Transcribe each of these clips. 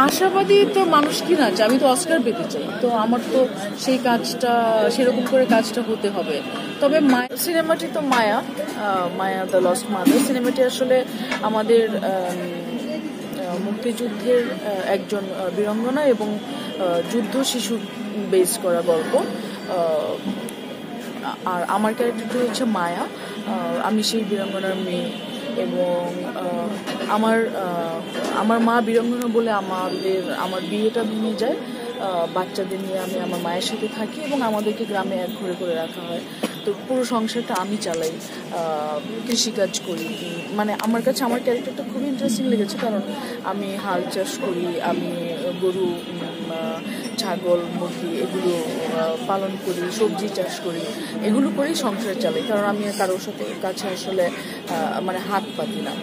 আশাবাদী তো মানুষ কি না চায়, আমি তো অস্কার পেতে চাই, তো আমার তো সেই কাজটা সেরকম করে কাজটা হতে হবে। তবে সিনেমাটি তো Maya, Maya the lost mother সিনেমাটি আসলে আমাদের মুক্তিযুদ্ধের একজন বীরাঙ্গনা এবং যুদ্ধ শিশু বেস করা গল্প। আর আমার ক্যারেক্টারটি হচ্ছে মায়া, আমি সেই বীরাঙ্গনার মেয়ে এবং আমার মা বীরাঙ্গনা বলে আমার বিয়েটা ভেঙে যায়। বাচ্চাদের নিয়ে আমি আমার মায়ের সাথে থাকি এবং আমাদেরকে গ্রামে এক ঘরে করে রাখা হয়। তো পুরো সংসারটা আমি চালাই, কৃষিকাজ করি। মানে আমার কাছে আমার ক্যারেক্টারটা খুবই ইন্টারেস্টিং লেগেছে, কারণ আমি হাল চাষ করি, আমি গরু, ছাগল, মুরগি এগুলো পালন করি, সবজি চাষ করি, এগুলো করেই সংসার চালাই। কারণ আমি কারোর সাথে কাছে আসলে মানে হাত পাতি না।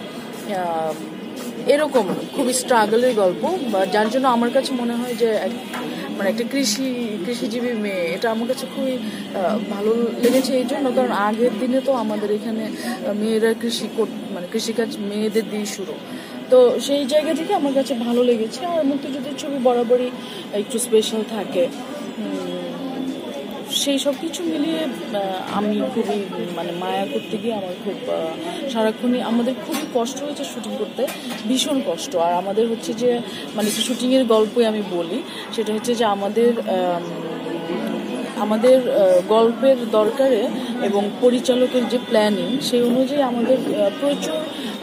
এরকম খুবই স্ট্রাগলের গল্প, যার জন্য আমার কাছে মনে হয় যে মানে একটা কৃষিজীবী মেয়ে, এটা আমার কাছে খুবই ভালো লেগেছে এই জন্য, কারণ আগের দিনে তো আমাদের এখানে মেয়েরা কৃষিকাজ মেয়েদের দিয়ে শুরু। তো সেই জায়গা থেকে আমার কাছে ভালো লেগেছে। আর মুক্তিযুদ্ধের ছবি বরাবরই একটু স্পেশাল থাকে। সেই সব কিছু মিলিয়ে আমি খুবই মানে মায়া করতে গিয়ে আমার খুব সারাক্ষণই আমাদের খুবই কষ্ট হয়েছে শুটিং করতে, ভীষণ কষ্ট। আর আমাদের হচ্ছে যে মানে শুটিংয়ের গল্পই আমি বলি, সেটা হচ্ছে যে আমাদের গল্পের দরকারে এবং পরিচালকের যে প্ল্যানিং সেই অনুযায়ী আমাদের প্রচুর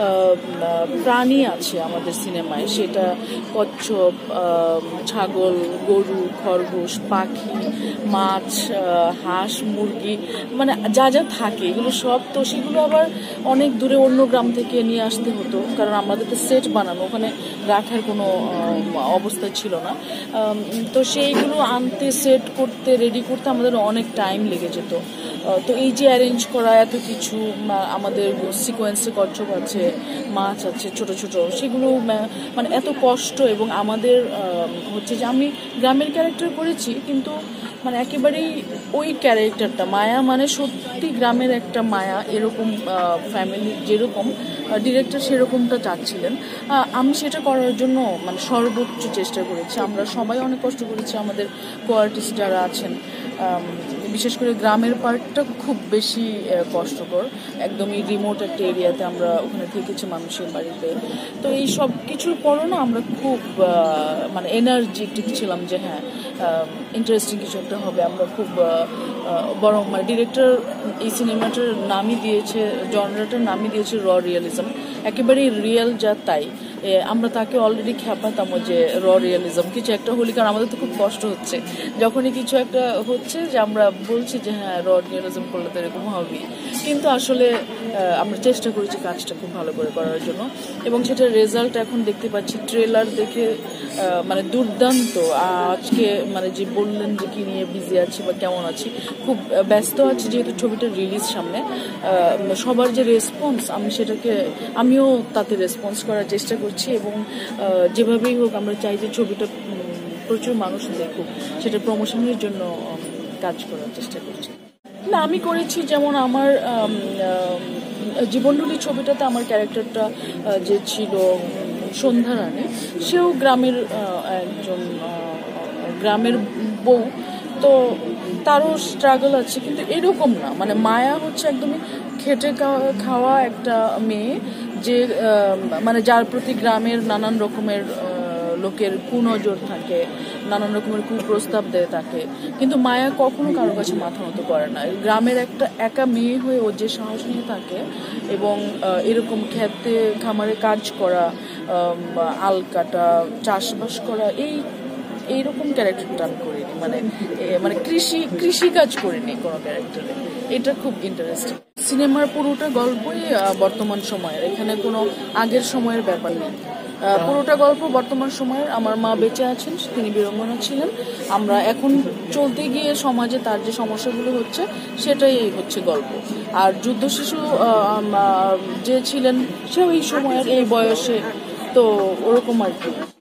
প্রাণী আছে আমাদের সিনেমায়, সেটা কচ্ছপ, ছাগল, গরু, খরগোশ, পাখি, মাছ, হাঁস, মুরগি, মানে যা যা থাকে এগুলো সব। তো সেগুলো আবার অনেক দূরে অন্য গ্রাম থেকে নিয়ে আসতে হতো, কারণ আমাদের তো সেট বানানো, ওখানে রাখার কোনো অবস্থা ছিল না। তো সেইগুলো আনতে, সেট করতে, রেডি করতে আমাদের অনেক টাইম লেগে যেত। তো এই যে অ্যারেঞ্জ করা এত কিছু, আমাদের সিকোয়েন্সে কচ্ছপ আছে, মাছ আছে ছোট ছোট, সেগুলো মানে এত কষ্ট। এবং আমাদের হচ্ছে যে আমি গ্রামের ক্যারেক্টার করেছি, কিন্তু মানে একেবারেই ওই ক্যারেক্টারটা মায়া, মানে সত্যি গ্রামের একটা মায়া, এরকম ফ্যামিলি যেরকম ডিরেক্টর সেরকমটা চাচ্ছিলেন। আমি সেটা করার জন্য মানে সর্বোচ্চ চেষ্টা করেছি। আমরা সবাই অনেক কষ্ট করেছি, আমাদের কো-আর্টিস্ট যারা আছেন। বিশেষ করে গ্রামের পার্টটা খুব বেশি কষ্টকর, একদমই রিমোট একটা এরিয়াতে আমরা ওখানে থেকেছি মানুষের বাড়িতে। তো এই সব কিছুর পরও না আমরা খুব মানে এনার্জেটিক ছিলাম যে হ্যাঁ ইন্টারেস্টিং কিছু একটা হবে। আমরা খুব বরং মানে ডিরেক্টর এই সিনেমাটার নামই দিয়েছে, জনরাটার নামই দিয়েছে র রিয়েলিজম, একেবারেই রিয়েল যা তাই। আমরা তাকে অলরেডি খ্যাপাতাম যে র রিয়েলিজম, কিছু একটা হলি, কারণ আমাদের তো খুব কষ্ট হচ্ছে যখনই কিছু একটা হচ্ছে যে আমরা বলছি যে হ্যাঁ র রিয়েলিজম করলে তো এরকম হবেই। কিন্তু আসলে আমরা চেষ্টা করেছি কাজটা খুব ভালো করে করার জন্য, এবং সেটার রেজাল্ট এখন দেখতে পাচ্ছি। ট্রেলার দেখে মানে দুর্দান্ত। আজকে মানে যে বললেন যে কি নিয়ে বিজি আছি বা কেমন আছি, খুব ব্যস্ত আছি যেহেতু ছবিটার রিলিজ সামনে। সবার যে রেসপন্স, আমিও তাতে রেসপন্স করার চেষ্টা করছি, এবং যেভাবেই হোক আমরা চাই যে ছবিটা প্রচুর মানুষ দেখুক, সেটা প্রমোশনের জন্য কাজ করার চেষ্টা করছি। না, আমি করেছি যেমন আমার জীবনঢুলি ছবিটাতে আমার ক্যারেক্টারটা যে ছিল সন্ধ্যা রানী, সেও একজন গ্রামের বউ, তো তারও স্ট্রাগল আছে। কিন্তু এরকম না, মানে মায়া হচ্ছে একদমই খেটে খাওয়া একটা মেয়ে, যে মানে যার প্রতি গ্রামের নানান রকমের লোকের কুনজর থাকে, নানান রকমের কুপ্রস্তাব দেয় তাকে, কিন্তু মায়া কখনো কারোর কাছে মাথা নত করে না। গ্রামের একটা একা মেয়ে হয়ে ও যে সাহস নিয়ে থাকে, এবং এরকম খেতে খামারে কাজ করা, আল কাটা, চাষবাস করা, এইরকম ক্যারেক্টারটা আমি করিনি। মানে কৃষিকাজ করিনি কোনো ক্যারেক্টারে। এটা খুব ইন্টারেস্টিং। সিনেমার পুরোটা গল্পই বর্তমান সময়ের, এখানে কোনো আগের সময়ের ব্যাপার নেই। পুরোটা গল্প বর্তমান সময়ের। আমার মা বেঁচে আছেন, তিনি বীরাঙ্গনা ছিলেন। আমরা এখন চলতে গিয়ে সমাজে তার যে সমস্যাগুলো হচ্ছে সেটাই হচ্ছে গল্প। আর যুদ্ধ শিশু যে ছিলেন সেও এই সময়ের, এই বয়সে, তো ওরকম আর কি।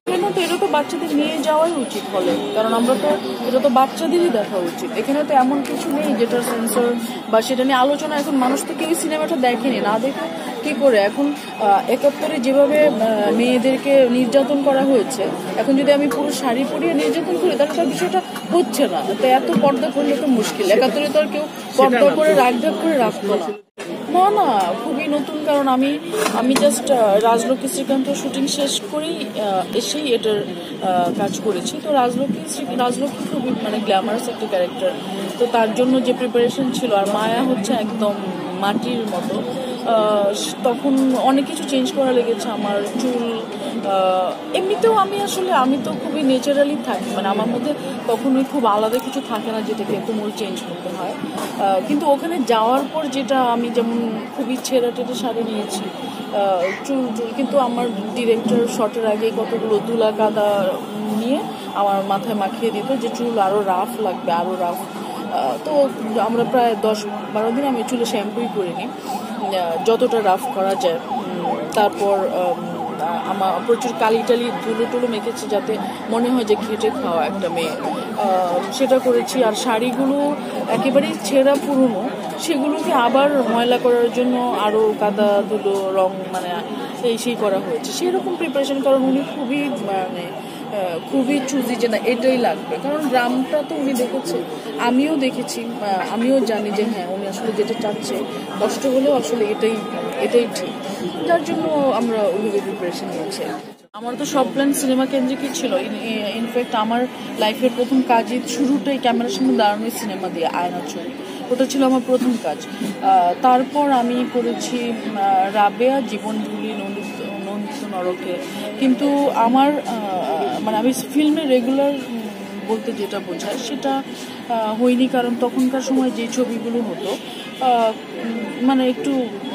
কেন তো এটা তো বাচ্চাদের নিয়ে যাওয়াই উচিত হলে, কারণ আমরা তো এটা তো বাচ্চাদেরই দেখা উচিত। এখানে তো এমন কিছু নেই যেটা সেন্সর বা সেটা নিয়ে আলোচনা। এখন মানুষ তো কেউ সিনেমাটা দেখেনি, না দেখে কি করে। এখন ৭১-এ যেভাবে মেয়েদেরকে নির্যাতন করা হয়েছে, এখন যদি আমি পুরো শাড়ি পরিয়ে নির্যাতন করি তাহলে তার বিষয়টা হচ্ছে না। তো এত পর্দা করলে তো মুশকিল। ৭১-এ তো আর কেউ পর্দা করে রাগঢাক করে রাখতো না। না না, খুবই নতুন, কারণ আমি জাস্ট রাজলক্ষ্মী শ্রীকান্ত শুটিং শেষ করেই এসেই এটার কাজ করেছি। তো রাজলক্ষ্মী খুবই মানে গ্ল্যামারাস একটা ক্যারেক্টার, তো তার জন্য যে প্রিপারেশন ছিল, আর মায়া হচ্ছে একদম মাটির মতো। তখন অনেক কিছু চেঞ্জ করা লেগেছে। আমার চুল এমনিতেও আমি তো খুবই ন্যাচারালি থাকি, মানে আমার মধ্যে কখনোই খুব আলাদা কিছু থাকে না যেটাকে তুমুল চেঞ্জ করতে হয়। কিন্তু ওখানে যাওয়ার পর যেটা, আমি যেমন খুবই ছেঁড়া টেটে শাড়ি নিয়েছি, চুল, কিন্তু আমার ডিরেক্টর শটের আগে কতগুলো তুলা কাদা নিয়ে আমার মাথায় মাখিয়ে দিত যে চুল আরও রাফ লাগবে, আরও রাফ। তো আমরা প্রায় 10-12 দিন আমি চুলে শ্যাম্পুই করিনি, যতটা রাফ করা যায়। তারপর আমার প্রচুর কালি টালি ধুলো টুলো মেখেছি যাতে মনে হয় যে খেটে খাওয়া একটা মেয়ে, সেটা করেছি। আর শাড়িগুলো একেবারেই ছেঁড়া পুরনো, সেগুলোকে আবার ময়লা করার জন্য আরও কাদা ধুলো রং মানে সেই করা হয়েছে, সেরকম প্রিপারেশন। কারণ উনি খুবই চুজি যে না এটাই লাগবে, কারণ গ্রামটা তো উনি দেখেছে, আমিও দেখেছি, আমিও জানি যে হ্যাঁ উনি আসলে যেটা চাচ্ছে, কষ্ট হলেও আসলে এটাই ঠিক, যার জন্য আমরা ওইভাবে প্রিপারেশন নিয়েছি। আমার তো সব প্ল্যান সিনেমা কেন্দ্রিকই ছিল। ইনফ্যাক্ট আমার লাইফের প্রথম কাজই শুরুটাই ক্যামেরার সামনে দাঁড়ানোই সিনেমা দিয়ে, আয়না ছবি, ওটা ছিল আমার প্রথম কাজ। তারপর আমি করেছি রাবেয়া, জীবন ঢুলি, নন্দিত নরকে। কিন্তু আমার মানে আমি ফিল্মে রেগুলার বলতে যেটা বোঝায় সেটা হয়নি, কারণ তখনকার সময় যে ছবিগুলো হতো মানে একটু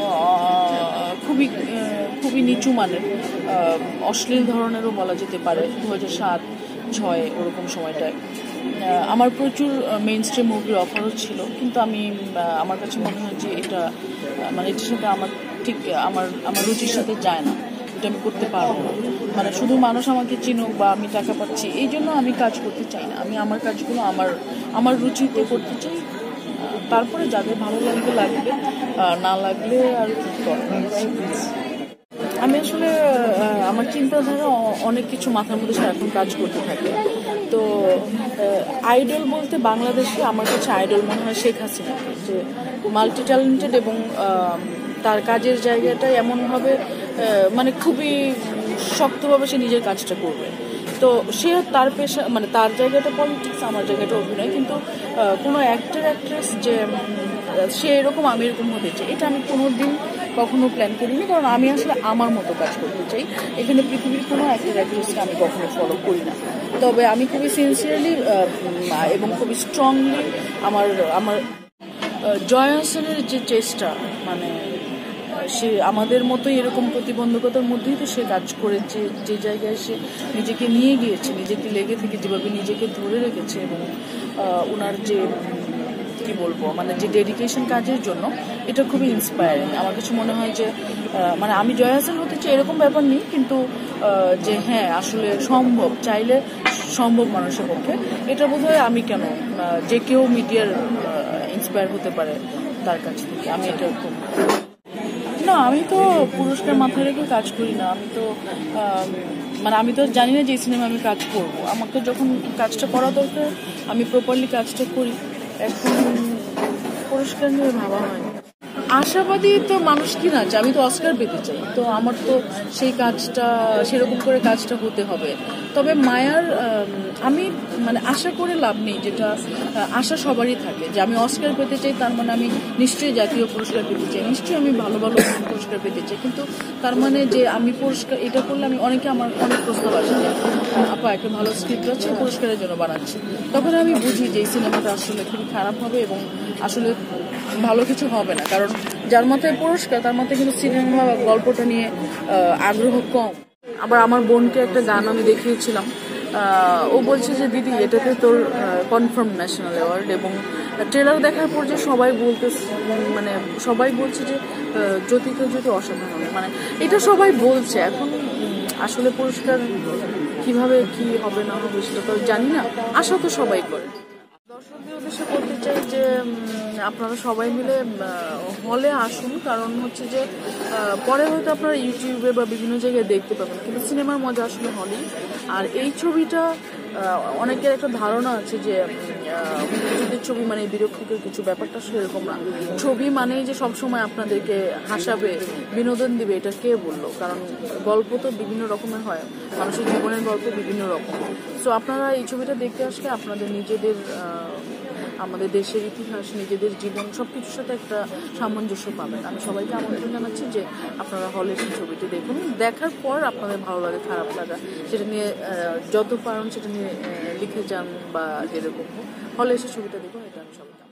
খুবই নিচু মানের, অশ্লীল ধরনেরও বলা যেতে পারে। 2007-06 ওরকম সময়টায় আমার প্রচুর মেইন স্ট্রিম মুভির অফারও ছিল, কিন্তু আমার কাছে মনে হয় যে এটা মানে এটার সাথে আমার রুচির সাথে যায় না, এটা আমি করতে পারবো না। মানে শুধু মানুষ আমাকে চিনুক বা আমি টাকা পাচ্ছি এই জন্য আমি কাজ করতে চাই না। আমি আমার কাজগুলো আমার রুচিতে করতে চাই, তারপরে যাদের ভালো লাগবে, না লাগলে আর আমি আসলে আমার চিন্তাধারা অনেক কিছু মাথার মধ্যে সারাক্ষণ কাজ করতে থাকে। তো আইডল বলতে বাংলাদেশে আমার কাছে আইডল মনে হয় শেখ হাসিনা, যে মাল্টি ট্যালেন্টেড এবং তার কাজের জায়গাটাই এমনভাবে মানে খুবই শক্তভাবে সে নিজের কাজটা করবে। তো সে তার পেশা মানে তার জায়গাটা পলিটিক্স, আমার জায়গাটা অভিনয়, কিন্তু কোনো অ্যাক্ট্রেস যে সে এরকম আমি এরকম হতে চাই এটা আমি কখনো প্ল্যান করিনি, কারণ আমি আসলে আমার মতো কাজ করতে চাই। এখানে পৃথিবীর কোনো অ্যাক্ট্রেসকে আমি কখনো ফলো করি না। তবে আমি খুবই সিনসিয়ারলি এবং খুবই স্ট্রংলি আমার জয়া হোসেনের যে চেষ্টা, মানে সে আমাদের মতোই এরকম প্রতিবন্ধকতার মধ্যেই তো সে কাজ করেছে, যে জায়গায় সে নিজেকে নিয়ে গিয়েছে, নিজেকে লেগে থেকে যেভাবে নিজেকে ধরে রেখেছে, এবং ওনার যে কি বলবো মানে যে ডেডিকেশন কাজের জন্য, এটা খুবই ইন্সপায়ারিং। আমার কাছে মনে হয় যে মানে আমি জয়া হোসেন হতে চাই এরকম ব্যাপার নেই, কিন্তু যে হ্যাঁ আসলে সম্ভব, চাইলে সম্ভব মানুষের পক্ষে, এটা বোধহয় আমি কেন যে কেউ মিডিয়ার ইন্সপায়ার হতে পারে তার কাছ থেকে। আমি এটা খুব না, আমি তো পুরস্কার মাথায় রেখে কাজ করি না। আমি তো জানি না যে এই সিনেমা আমি কাজ করব। আমাকে যখন কাজটা করা দরকার আমি প্রপারলি কাজটা করি। এখন পুরস্কার নিয়ে ভাবা হয়। আশাবাদী তো মানুষ কি না চায়, আমি তো অস্কার পেতে চাই, তো আমার তো সেই কাজটা সেরকম করে কাজটা হতে হবে। তবে মায়ার আমি মানে আশা করে লাভ নেই, যেটা আশা সবারই থাকে যে আমি অস্কার পেতে চাই, তার মানে আমি নিশ্চয়ই জাতীয় পুরস্কার পেতে চাই, নিশ্চয়ই আমি ভালো পুরস্কার পেতে চাই। কিন্তু তার মানে যে আমি পুরস্কার এটা করলে আমার অনেক প্রস্তাব আসে যে আপা একটা ভালো স্ক্রিপ্ট আছে, পুরস্কারের জন্য বানাচ্ছি। তখন আমি বুঝি যে এই সিনেমাটা আসলে খুবই খারাপ হবে এবং আসলে ভালো কিছু হবে না, কারণ যার মাথায় পুরস্কার তার মাথায় কিন্তু সিনেমা বা গল্পটা নিয়ে আগ্রহ কম। আবার আমার বোনকে একটা গান আমি দেখিয়েছিলাম, ও বলছে যে দিদি এটাতে তোর কনফার্ম ন্যাশনাল অ্যাওয়ার্ড, এবং ট্রেলার দেখার পর যে সবাই বলছে যে জ্যোতি অসাধারণ, মানে এটা সবাই বলছে। এখন আসলে পুরস্কার কিভাবে কি হবে না হবে সেটা তো জানি না, আশা তো সবাই করে। দর্শকদের উদ্দেশ্যে বলতে চাই যে আপনারা সবাই মিলে হলে আসুন, কারণ হচ্ছে যে পরে হয়তো আপনারা ইউটিউবে বা বিভিন্ন জায়গায় দেখতে পাবেন, কিন্তু সিনেমার মজা আসলে হলেই। আর এই ছবিটা অনেকের একটা ধারণা আছে যে মুক্তিযুদ্ধের ছবি মানে বিরক্তিকর কিছু, ব্যাপারটা আসলে এরকম না। ছবি মানেই যে সবসময় আপনাদেরকে হাসাবে, বিনোদন দিবে, এটা কে বললো? কারণ গল্প তো বিভিন্ন রকমের হয়, মানুষের জীবনের গল্প বিভিন্ন রকম। সো আপনারা এই ছবিটা দেখতে আসলে আপনাদের নিজেদের আমাদের দেশের ইতিহাস, নিজেদের জীবন সবকিছুর সাথে একটা সামঞ্জস্য পাবেন। আমি সবাইকে আমন্ত্রণ জানাচ্ছি যে আপনারা হলে সেই ছবিটি দেখুন, দেখার পর আপনাদের ভালো লাগে খারাপ লাগা সেটা নিয়ে যত পারেন সেটা নিয়ে লিখে যান বা যেরকম হলে এসে ছবিটা দেখুন, এটা আমি সবাইকে